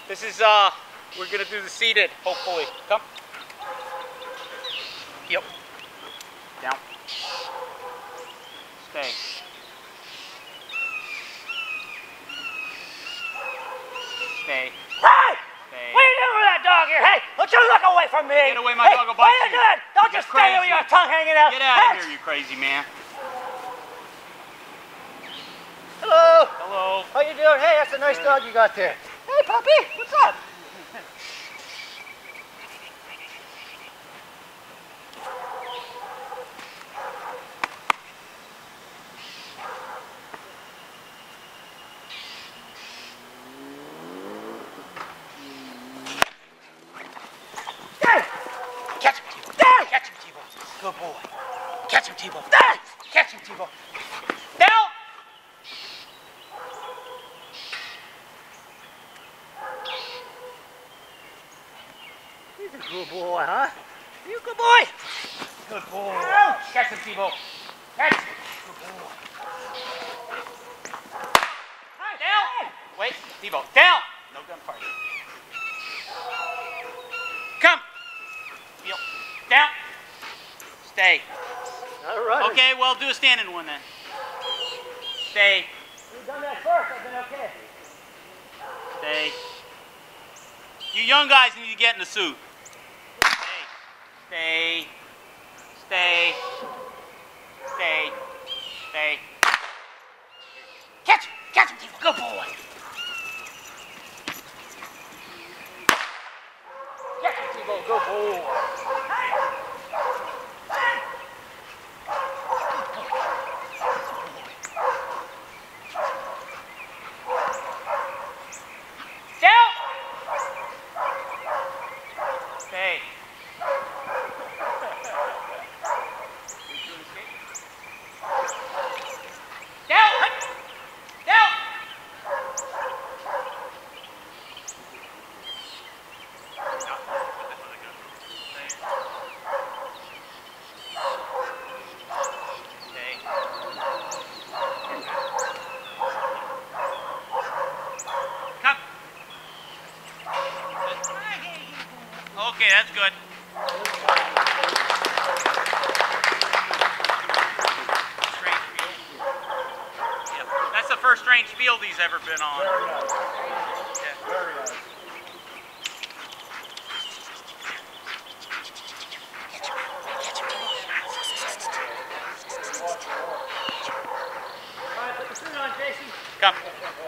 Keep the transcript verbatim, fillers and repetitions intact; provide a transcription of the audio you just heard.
This is, uh, we're going to do the seated, hopefully. Come. Yep. Down. Stay. Stay. Hey! Stay. What are you doing with that dog here? Hey, don't you look away from me! Get away, my hey, dog will bite what are you you. doing? Don't You're just stay there with crazy. your tongue hanging out. Get out hey. of here, you crazy man. Hello. Hello. How you doing? Hey, that's a nice dog you got there. Hey, puppy, what's up? Catch him, Tebo. Catch him, Tebo. Good boy. Catch him, Tebo. Catch him, Tebo. Down. He's a good boy, huh? You a good boy? Good boy. Catch him, Tebo. Catch him. Good boy. Down. Wait, Tebo. Down. No gunfire. Come. Feel. Down. Stay. All right. Okay, well, do a standing one then. Stay. You've done that first. I've been okay. Stay. You young guys need to get in the suit. Stay. Stay. Stay. Stay. Stay. Catch him. Catch him, Tebo. Good boy. Catch him, Tebo. Good boy. Down. Stay. Down. Down. Stay. Come. Okay, that's good. Strange field. Yep. That's the first strange field he's ever been on. Very nice. Yeah. Very nice. All right, put the suit on, Jason. Come.